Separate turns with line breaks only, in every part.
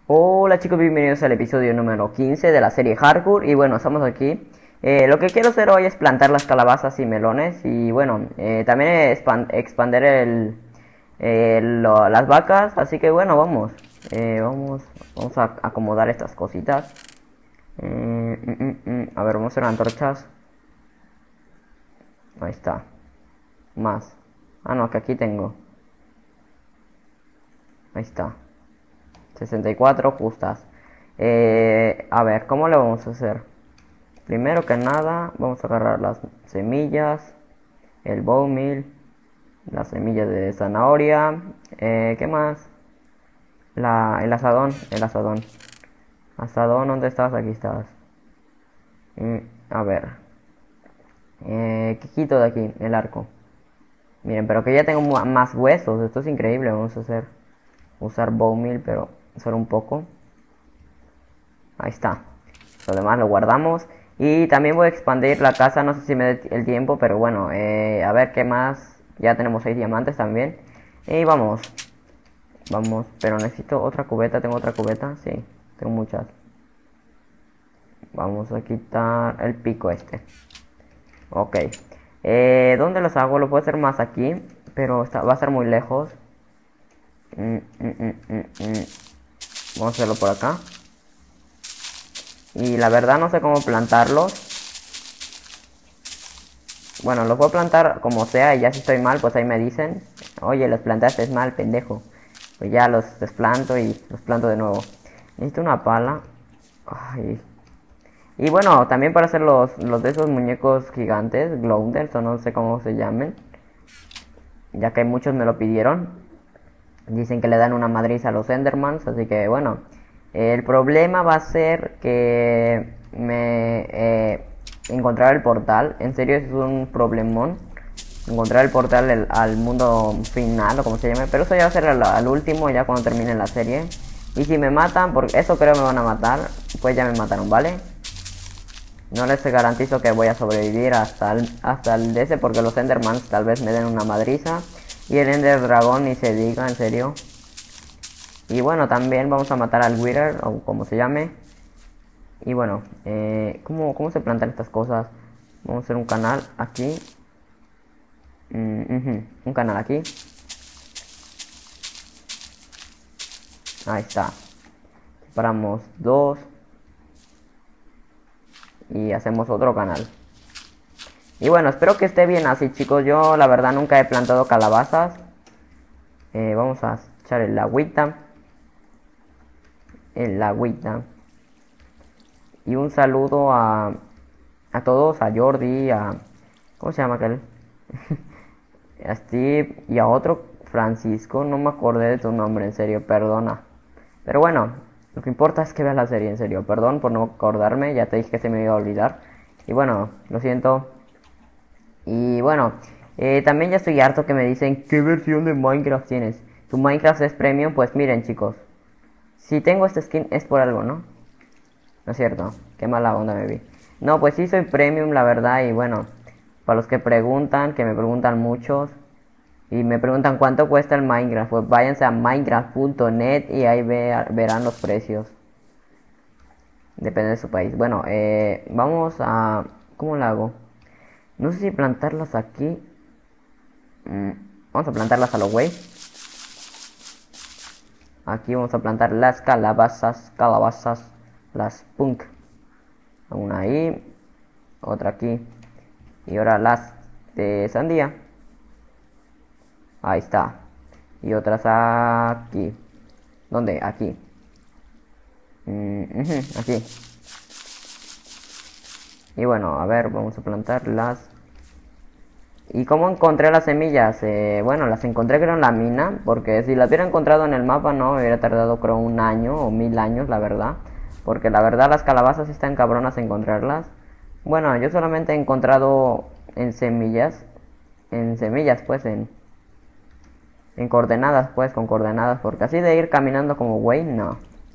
Hola chicos, bienvenidos al episodio número 15 de la serie Hardcore. Y bueno, estamos aquí. Lo que quiero hacer hoy es plantar las calabazas y melones. Y bueno, también expander las vacas. Así que bueno, vamos. Vamos a acomodar estas cositas. A ver, vamos a hacer antorchas. Ahí está. Más. Ah, no, que aquí tengo. Ahí está. 64 justas. A ver, ¿cómo lo vamos a hacer? Primero que nada, vamos a agarrar las semillas, el bone meal, las semillas de zanahoria, ¿qué más? El asadón, Asadón, ¿dónde estás? Aquí estás. A ver, ¿qué quito de aquí? El arco. Miren, pero que ya tengo más huesos, esto es increíble, vamos a usar bone meal, pero solo un poco. Ahí está. Lo demás lo guardamos. Y también voy a expandir la casa. No sé si me dé el tiempo, pero bueno. A ver qué más. Ya tenemos 6 diamantes también. Y vamos. Vamos. Pero necesito otra cubeta. ¿Tengo otra cubeta? Sí. Tengo muchas. Vamos a quitar el pico este. Ok. ¿Dónde los hago? Lo puedo hacer más aquí. Pero va a ser muy lejos. Vamos a hacerlo por acá. Y la verdad no sé cómo plantarlos. Bueno, los voy a plantar como sea y ya si estoy mal, pues ahí me dicen. Oye, los plantaste mal, pendejo. Pues ya los desplanto y los planto de nuevo. Necesito una pala. Ay. Y bueno, también para hacer los de esos muñecos gigantes, Glounders o no sé cómo se llamen. Ya que muchos me lo pidieron. Dicen que le dan una madriza a los Endermans, así que bueno. El problema va a ser que encontrar el portal. En serio es un problemón. Encontrar el portal al mundo final o como se llame. Pero eso ya va a ser al último, ya cuando termine la serie. Y si me matan, porque eso creo me van a matar, pues ya me mataron, ¿vale? No les garantizo que voy a sobrevivir hasta el DS, porque los Endermans tal vez me den una madriza. Y el Ender Dragón ni se diga, en serio. Y bueno, también vamos a matar al Wither, o como se llame. Y bueno, ¿cómo se plantan estas cosas? Vamos a hacer un canal aquí. Un canal aquí. Ahí está. Separamos dos. Y hacemos otro canal. Y bueno, espero que esté bien así, chicos. Yo la verdad nunca he plantado calabazas. Vamos a echar el agüita. Y un saludo a todos, a Jordi, ¿cómo se llama aquel? A Steve y a otro Francisco, no me acordé de tu nombre, en serio, perdona. Pero bueno, lo que importa es que veas la serie, en serio, perdón por no acordarme, ya te dije que se me iba a olvidar. Y bueno, lo siento. Y bueno, también ya estoy harto que me dicen, ¿qué versión de Minecraft tienes? ¿Tu Minecraft es premium? Pues miren, chicos, si tengo este skin es por algo, ¿no? No es cierto, qué mala onda me vi. No, pues sí soy premium, la verdad, y bueno, para los que preguntan, que me preguntan muchos, y me preguntan cuánto cuesta el Minecraft, pues váyanse a minecraft.net y ahí verán los precios. Depende de su país. Bueno, vamos a... ¿Cómo lo hago? No sé si plantarlas aquí. Vamos a plantarlas a lo güey. Aquí vamos a plantar las calabazas, las punk. Una ahí, otra aquí. Y ahora las de sandía. Ahí está. Y otras aquí. ¿Dónde? Aquí. Aquí. Y bueno, a ver, vamos a plantarlas. ¿Y cómo encontré las semillas? Bueno, las encontré creo en la mina. Porque si las hubiera encontrado en el mapa no me hubiera tardado creo 1 año o 1000 años, la verdad. Porque la verdad las calabazas están cabronas encontrarlas. Bueno, yo solamente he encontrado en semillas. En semillas, pues, en coordenadas, pues, con coordenadas. Porque así de ir caminando como güey, no.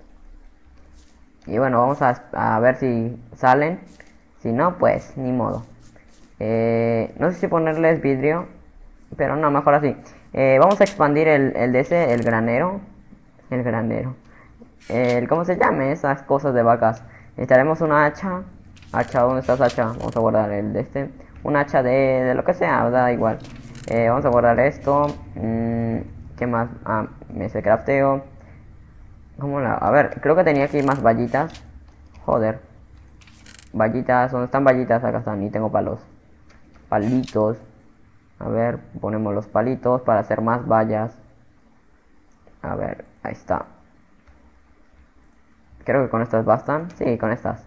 Y bueno, vamos a ver si salen. Si no, pues, ni modo. No sé si ponerles vidrio. Pero no, mejor así. Vamos a expandir el de ese, el granero. El granero. ¿cómo se llame? Esas cosas de vacas. Necesitaremos una hacha. Hacha, ¿dónde estás, hacha? Vamos a guardar el de este. Un hacha de lo que sea, da igual. Vamos a guardar esto. ¿Qué más? Ah, ese crafteo. A ver, creo que tenía aquí más vallitas. Joder. Vallitas, ¿dónde están vallitas? Acá están, y tengo palos. Palitos. A ver, ponemos los palitos para hacer más vallas. A ver, ahí está. Creo que con estas bastan. Sí, con estas.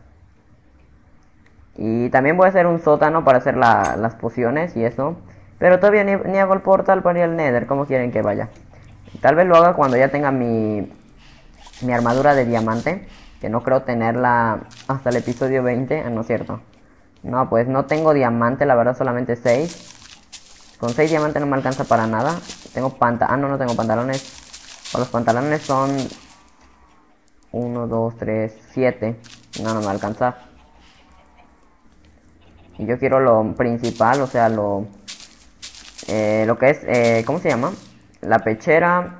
Y también voy a hacer un sótano para hacer las pociones y eso. Pero todavía ni hago el portal para ir al Nether. ¿Cómo quieren que vaya? Tal vez lo haga cuando ya tenga mi armadura de diamante. Que no creo tenerla hasta el episodio 20. No es cierto. No, pues no tengo diamante, la verdad, solamente 6. Con 6 diamantes no me alcanza para nada. Tengo no tengo pantalones. O los pantalones son 1, 2, 3, 7. No me alcanza. Y yo quiero lo principal, o sea, lo que es, ¿cómo se llama? La pechera.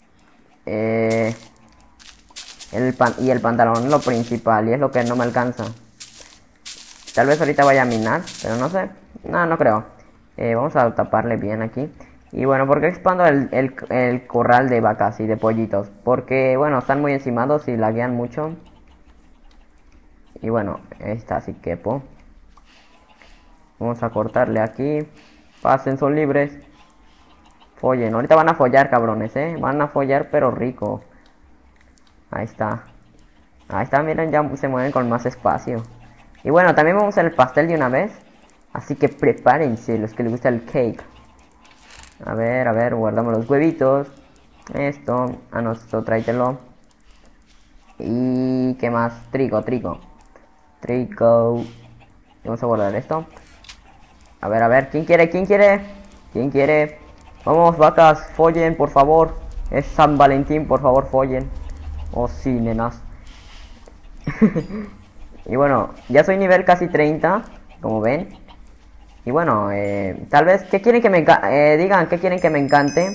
Y el pantalón lo principal, y es lo que no me alcanza. Tal vez ahorita vaya a minar, pero no sé. No creo. Vamos a taparle bien aquí. Y bueno, ¿por qué expando el corral de vacas y de pollitos? Porque, bueno, están muy encimados y laguean mucho. Y bueno, está así quepo. Vamos a cortarle aquí. Pasen, son libres. Follen, ahorita van a follar, cabrones, van a follar, pero rico. Ahí está. Ahí está, miren, ya se mueven con más espacio. Y bueno, también vamos a hacer el pastel de una vez. Así que prepárense, los que les gusta el cake. A ver, guardamos los huevitos. Esto, no, esto tráetelo. Y ¿qué más? Trigo. Vamos a guardar esto. A ver, ¿quién quiere? Vamos, vacas, follen, por favor. Es San Valentín, por favor, follen. Oh, sí, nenas. Y bueno, ya soy nivel casi 30, como ven. Y bueno, tal vez, ¿qué quieren que me digan qué quieren que me encante?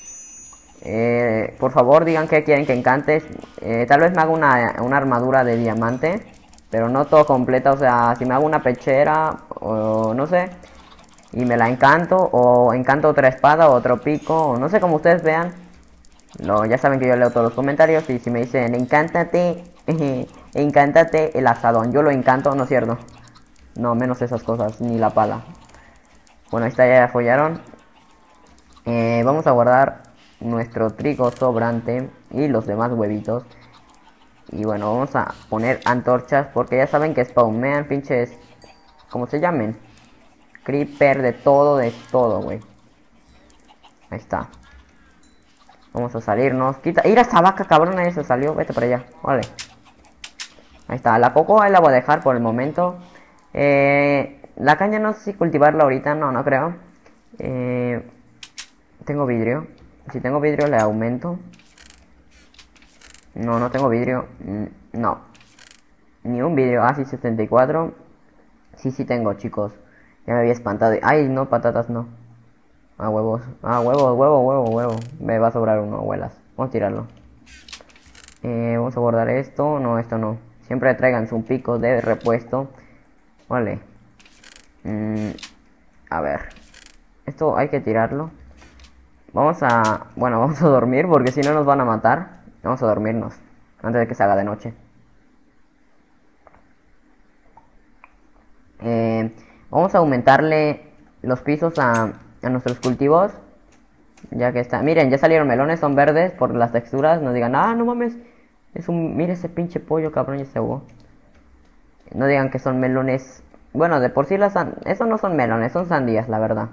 Por favor, digan qué quieren que encante. Tal vez me haga una armadura de diamante, pero no todo completa. O sea, si me hago una pechera, o no sé, y me la encanto, o encanto otra espada, o otro pico, o no sé, como ustedes vean. Ya saben que yo leo todos los comentarios, y si me dicen, encántate, encántate el asadón, yo lo encanto, ¿no es cierto? No, menos esas cosas, ni la pala. Bueno, ahí está, ya follaron. Vamos a guardar nuestro trigo sobrante y los demás huevitos. Y bueno, vamos a poner antorchas porque ya saben que spawnean pinches, como se llamen, creeper de todo, güey. Ahí está. Vamos a salirnos. Quita, ir a esa vaca, cabrón, ahí se salió. Vete para allá, vale. Ahí está, la coco ahí la voy a dejar por el momento. La caña no sé si cultivarla ahorita, no creo. Tengo vidrio. Si tengo vidrio le aumento. No tengo vidrio. No. Ni un vidrio. Ah, sí, 74. Sí tengo, chicos. Ya me había espantado. Ay, no, patatas no. Huevos. Huevo. Me va a sobrar uno, abuelas. Vamos a tirarlo. Vamos a guardar esto. No, esto no. Siempre traigan su pico de repuesto. Vale. A ver. Esto hay que tirarlo. Vamos a dormir porque si no nos van a matar. Vamos a dormirnos antes de que se haga de noche. Vamos a aumentarle los pisos a nuestros cultivos. Ya que está. Miren, ya salieron melones, son verdes por las texturas. No digan, no mames. Mire ese pinche pollo, cabrón, ya se ahogó. No digan que son melones. Bueno, de por sí esos no son melones, son sandías, la verdad.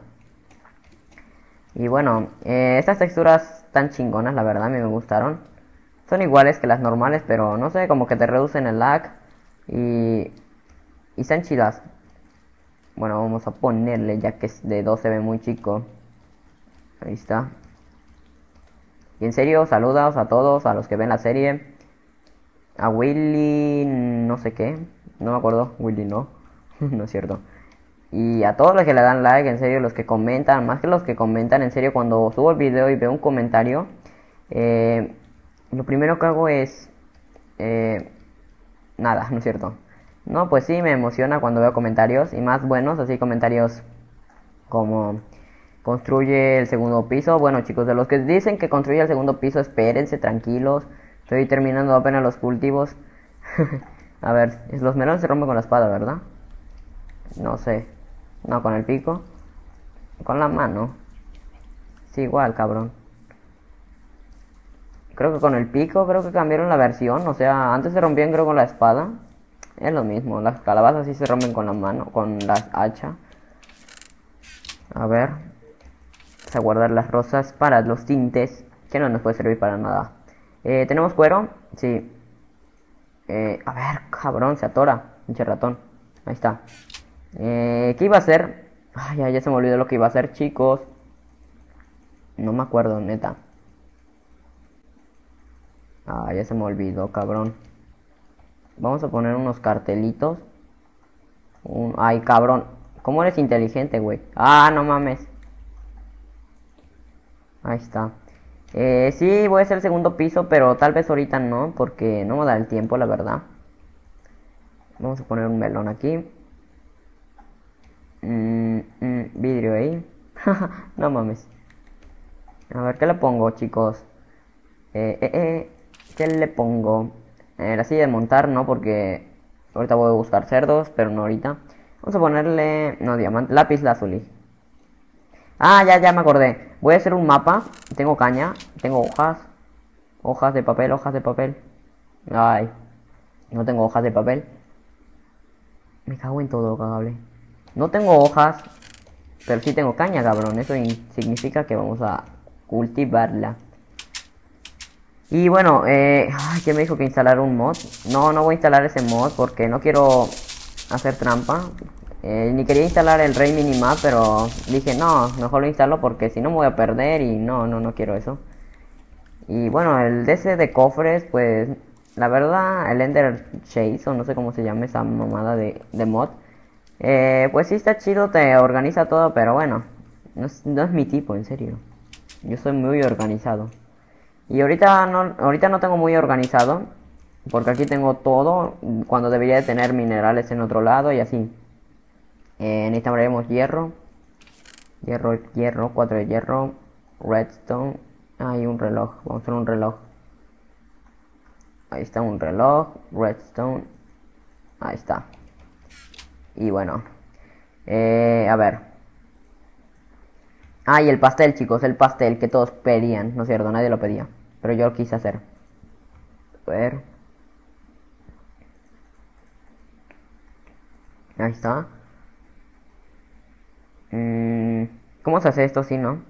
Y bueno, estas texturas tan chingonas, la verdad, a mí me gustaron. Son iguales que las normales, pero no sé, como que te reducen el lag. Y están chidas. Bueno, vamos a ponerle, ya que de 2 se ve muy chico. Ahí está. Y en serio, saludos a todos, a los que ven la serie. A Willy, no sé qué. No me acuerdo, Willy no. No es cierto. Y a todos los que le dan like, en serio, los que comentan, más que los que comentan, en serio, cuando subo el video y veo un comentario, lo primero que hago es Eh, nada, no es cierto. No, pues sí, me emociona cuando veo comentarios y más buenos, así comentarios como construye el segundo piso. Bueno, chicos, de los que dicen que construye el segundo piso, espérense, tranquilos. Estoy terminando apenas los cultivos. A ver, los melones se rompen con la espada, ¿verdad? No sé. No, con el pico. Con la mano. Sí, igual, cabrón. Creo que con el pico, creo que cambiaron la versión. O sea, antes se rompían creo con la espada. Es lo mismo, las calabazas sí se rompen con la mano, con las hachas. A ver. Vamos a guardar las rosas para los tintes, que no nos puede servir para nada. ¿Tenemos cuero? Sí. A ver, cabrón, se atora. Pinche ratón. Ahí está. ¿Qué iba a hacer? Ay, ya se me olvidó lo que iba a hacer, chicos. No me acuerdo, neta. Ah, ya se me olvidó, cabrón. Vamos a poner unos cartelitos. Ay, cabrón. ¿Cómo eres inteligente, güey? Ah, no mames. Ahí está. Sí, voy a hacer el segundo piso, pero tal vez ahorita no, porque no me da el tiempo, la verdad. Vamos a poner un melón aquí. Vidrio ahí. No mames. A ver, ¿qué le pongo, chicos? ¿Qué le pongo? La silla de montar, no, porque ahorita voy a buscar cerdos, pero no ahorita. Vamos a ponerle, no, diamante, lápiz lazuli. Ah, ya me acordé. Voy a hacer un mapa. Tengo caña, tengo hojas. Hojas de papel, hojas de papel. Ay, no tengo hojas de papel. Me cago en todo, cagable. No tengo hojas, pero sí tengo caña, cabrón. Eso significa que vamos a cultivarla. Y bueno, ¿quién me dijo que instalar un mod? No, no voy a instalar ese mod porque no quiero hacer trampa. Ni quería instalar el Rey Minimap, pero dije, no, mejor lo instalo porque si no me voy a perder y no quiero eso. Y bueno, el DC de cofres, pues, la verdad, el Ender Chase, o no sé cómo se llama esa mamada de mod. Pues sí está chido, te organiza todo, pero bueno, no es mi tipo, en serio. Yo soy muy organizado. Y ahorita no tengo muy organizado, porque aquí tengo todo, cuando debería de tener minerales en otro lado y así. Necesitaremos hierro, 4 de hierro, redstone, hay un reloj, vamos a hacer un reloj. Ahí está un reloj, redstone, ahí está. Y bueno, a ver. Ah, y el pastel, chicos, el pastel que todos pedían, no es cierto, nadie lo pedía, pero yo lo quise hacer. A ver. Ahí está. ¿Cómo se hace esto? Sí, ¿no?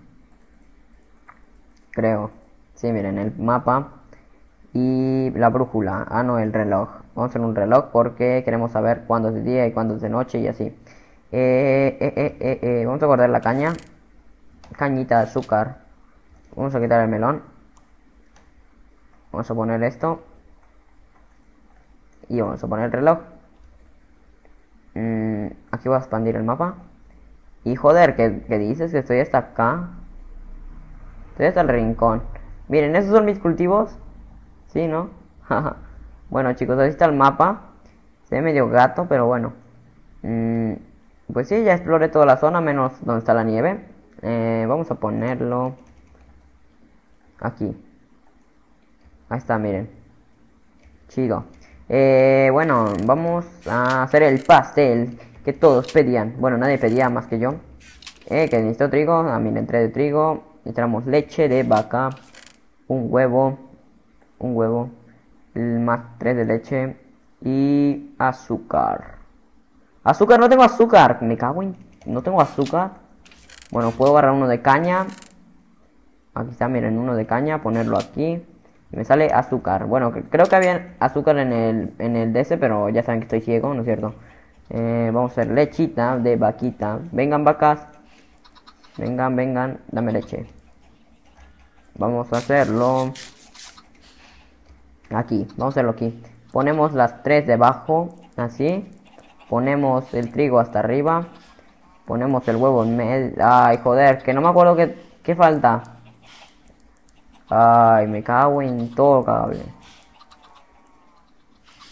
Creo. Sí, miren, el mapa y la brújula. Ah, no, el reloj. Vamos a hacer un reloj porque queremos saber cuándo es de día y cuándo es de noche y así. Vamos a guardar la caña. Cañita de azúcar. Vamos a quitar el melón. Vamos a poner esto. Y vamos a poner el reloj. Aquí voy a expandir el mapa. Y joder, ¿qué dices? Que estoy hasta acá. Estoy hasta el rincón. Miren, esos son mis cultivos. Sí, ¿no? Bueno, chicos, ahí está el mapa. Se ve medio gato, pero bueno. Pues sí, ya exploré toda la zona, menos donde está la nieve. Vamos a ponerlo aquí. Ahí está, miren. Chido. Bueno, vamos a hacer el pastel que todos pedían. Bueno, nadie pedía más que yo. Que necesito trigo. Ah, miren, 3 de trigo. Necesitamos leche de vaca. Un huevo. Más 3 de leche. Y azúcar. Azúcar, no tengo azúcar. Me cago en... No tengo azúcar. Bueno, puedo agarrar uno de caña. Aquí está, miren, uno de caña. Ponerlo aquí. Y me sale azúcar. Bueno, creo que había azúcar en el DS, pero ya saben que estoy ciego, ¿no es cierto? Vamos a hacer lechita de vaquita. Vengan, vacas. Vengan, dame leche. Vamos a hacerlo aquí, vamos a hacerlo aquí. Ponemos las 3 debajo, así. Ponemos el trigo hasta arriba. Ponemos el huevo en medio. Ay, joder, que no me acuerdo qué falta. Ay, me cago en todo, cable.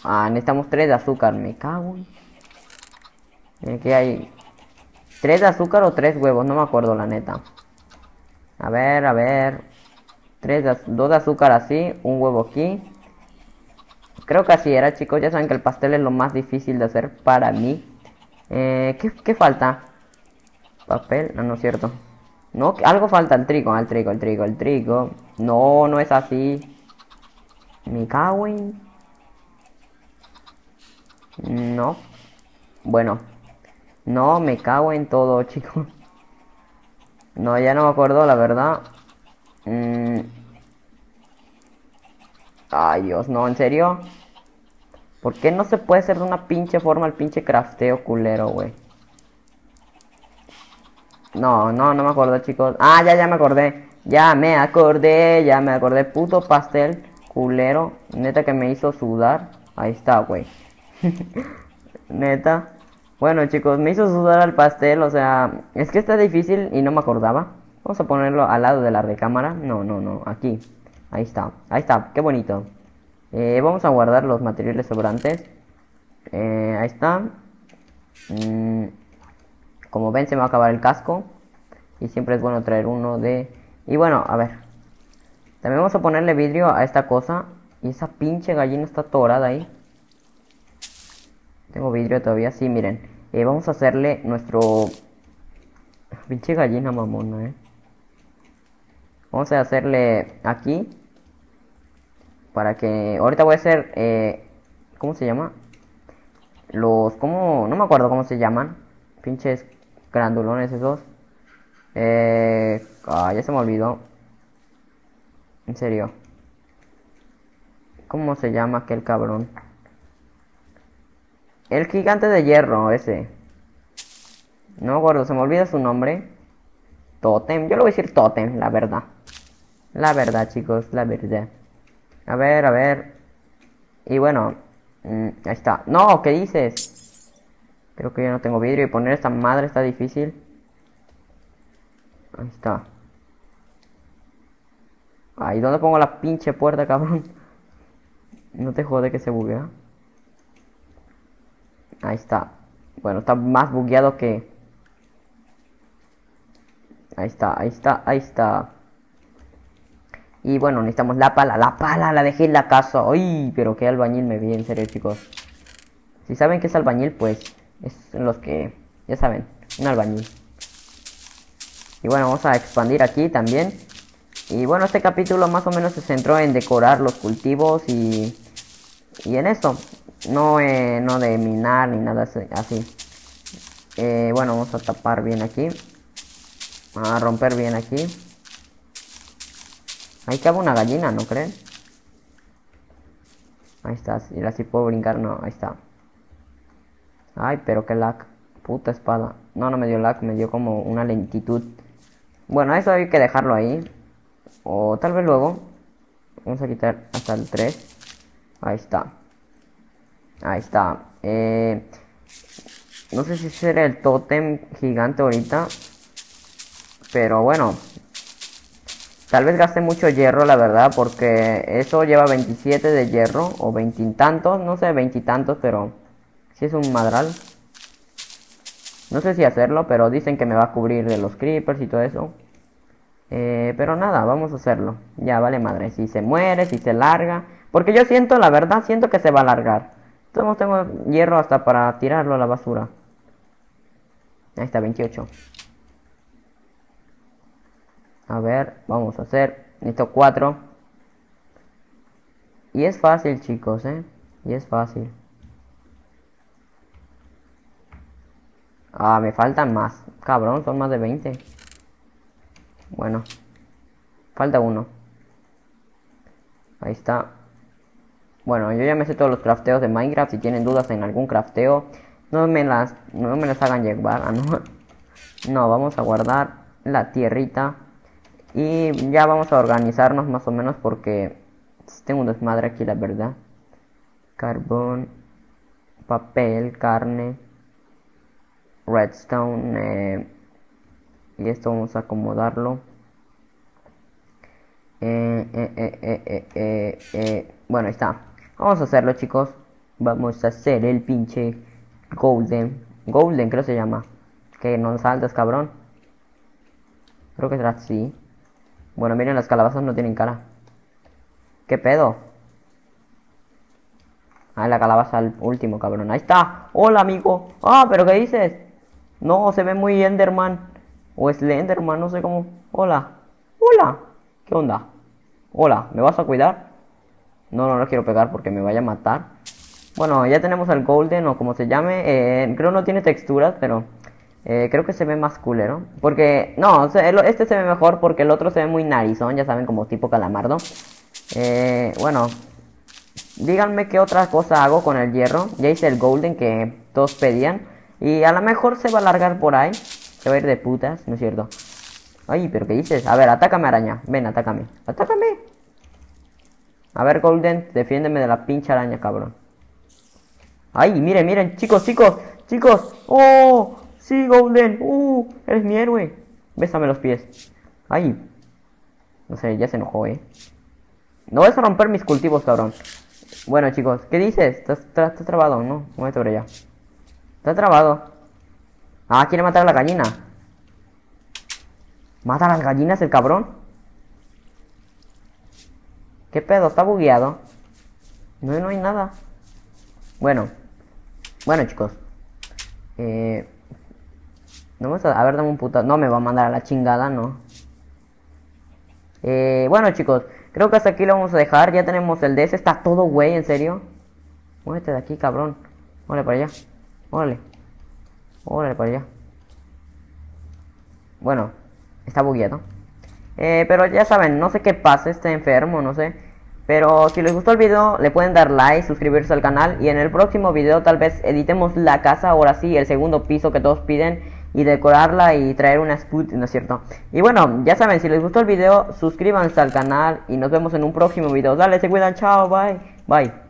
Ah, necesitamos 3 de azúcar. Me cago en... Aquí hay 3 de azúcar o 3 huevos. No me acuerdo la neta. A ver, a ver. 2 de azúcar así. Un huevo aquí. Creo que así era, chicos. Ya saben que el pastel es lo más difícil de hacer para mí. ¿Qué falta? Papel. No, no es cierto. No, algo falta. El trigo. El trigo, el trigo, el trigo. No, no es así. Me cago en... No. Bueno. No, me cago en todo, chicos. No, ya no me acuerdo, la verdad. Ay, Dios, no, ¿en serio? ¿Por qué no se puede hacer de una pinche forma el pinche crafteo culero, güey? No, no, no me acuerdo, chicos. Ah, ya me acordé. Ya me acordé. Puto pastel culero. Neta que me hizo sudar. Ahí está, güey. Neta. Bueno, chicos, me hizo sudar al pastel. O sea, es que está difícil y no me acordaba. Vamos a ponerlo al lado de la recámara. No, no, no. Aquí. Ahí está. Ahí está. Qué bonito. Vamos a guardar los materiales sobrantes. Ahí está. Como ven, se me va a acabar el casco. Y siempre es bueno traer uno de... Y bueno, a ver. También vamos a ponerle vidrio a esta cosa. Y esa pinche gallina está atorada ahí. Tengo vidrio todavía, sí, miren. Vamos a hacerle nuestro... Pinche gallina mamona, Vamos a hacerle aquí. Para que... Ahorita voy a hacer... ¿Cómo se llama? ¿Cómo? No me acuerdo cómo se llaman. Pinches grandulones esos. Ya se me olvidó. En serio. ¿Cómo se llama aquel cabrón? El gigante de hierro, ese. No me acuerdo, se me olvida su nombre. Totem. Yo le voy a decir Totem, la verdad. La verdad, chicos, la verdad. A ver, a ver. Y bueno. Ahí está. No, ¿qué dices? Creo que yo no tengo vidrio y poner esta madre está difícil. Ahí está. Ahí, ¿dónde pongo la pinche puerta, cabrón? No te jode que se buguea. Ahí está. Bueno, está más bugueado que... Ahí está, ahí está, ahí está. Y bueno, necesitamos la pala, la dejé en la casa. Uy, pero qué albañil me vi, en serio, chicos. Si saben que es albañil, pues es los que... Ya saben, un albañil. Y bueno, vamos a expandir aquí también. Y bueno, este capítulo más o menos se centró en decorar los cultivos y en eso. No, no de minar ni nada así. Bueno, vamos a tapar bien aquí. A romper bien aquí. Ahí cabe una gallina, ¿no creen? Ahí está, y así puedo brincar, no, ahí está. Ay, pero qué lag. Puta espada. No, no me dio lag, me dio como una lentitud. Bueno, eso hay que dejarlo ahí. O tal vez luego. Vamos a quitar hasta el 3. Ahí está. Ahí está. No sé si será el tótem gigante ahorita. Pero bueno. Tal vez gaste mucho hierro, la verdad. Porque eso lleva 27 de hierro. O 20 y tantos. No sé, 20 y tantos, pero... Si es un madral. No sé si hacerlo, pero dicen que me va a cubrir de los creepers y todo eso. Pero nada, vamos a hacerlo. Ya, vale madre. Si se muere, si se larga. Porque yo siento, la verdad, siento que se va a largar. Entonces tengo hierro hasta para tirarlo a la basura. Ahí está, 28. A ver, vamos a hacer. Necesito 4. Y es fácil, chicos, Y es fácil. Ah, me faltan más. Cabrón, son más de 20. Bueno. Falta uno. Ahí está. Bueno, yo ya me sé todos los crafteos de Minecraft. Si tienen dudas en algún crafteo, no me las hagan llevar. Ah, no. No, vamos a guardar la tierrita. Y ya vamos a organizarnos más o menos porque tengo un desmadre aquí, la verdad. Carbón, papel, carne, redstone. Y esto vamos a acomodarlo. Bueno, ahí está. Vamos a hacerlo, chicos. Vamos a hacer el pinche Golden. Golden creo que se llama. Que no saltas, cabrón. Creo que será así. Bueno, miren, las calabazas no tienen cara. ¿Qué pedo? Ah, la calabaza al último, cabrón. Ahí está. Hola, amigo. Ah, pero ¿qué dices? No, se ve muy Enderman. O Slenderman, no sé cómo. Hola. Hola. ¿Qué onda? Hola, ¿me vas a cuidar? No, no lo quiero pegar porque me vaya a matar. Bueno, ya tenemos al Golden o como se llame. Creo no tiene texturas, pero creo que se ve más culero. Porque, no, este se ve mejor porque el otro se ve muy narizón, ya saben, como tipo calamardo. Bueno, díganme qué otra cosa hago con el hierro. Ya hice el Golden que todos pedían. Y a lo mejor se va a alargar por ahí. Se va a ir de putas, ¿no es cierto? Ay, pero ¿qué dices? A ver, atácame, araña. Ven, atácame. ¡Atácame! A ver, Golden, defiéndeme de la pinche araña, cabrón. Ay, miren, miren, chicos, chicos, chicos. ¡Oh! Sí, Golden. Eres mi héroe. Bésame los pies. Ay. No sé, ya se enojó, No vas a romper mis cultivos, cabrón. Bueno, chicos, ¿qué dices? ¿Estás trabado? No, muévete por allá. Está trabado. Ah, quiere matar a la gallina. ¿Mata a las gallinas el cabrón? ¿Qué pedo? Está bugueado. No, no hay nada. Bueno. Bueno, chicos. No vamos a ver, dame un puto. No me va a mandar a la chingada, no. Bueno, chicos. Creo que hasta aquí lo vamos a dejar. Ya tenemos el DS. Está todo, güey, en serio. Muévete de aquí, cabrón. Órale para allá. Órale. Órale para allá. Bueno, está bugueado. Pero ya saben, no sé qué pasa, está enfermo, no sé. Pero si les gustó el video, le pueden dar like, suscribirse al canal. Y en el próximo video tal vez editemos la casa, ahora sí, el segundo piso que todos piden. Y decorarla y traer una sput, ¿no es cierto? Y bueno, ya saben, si les gustó el video, suscríbanse al canal. Y nos vemos en un próximo video. Dale, se cuidan, chao, bye. Bye.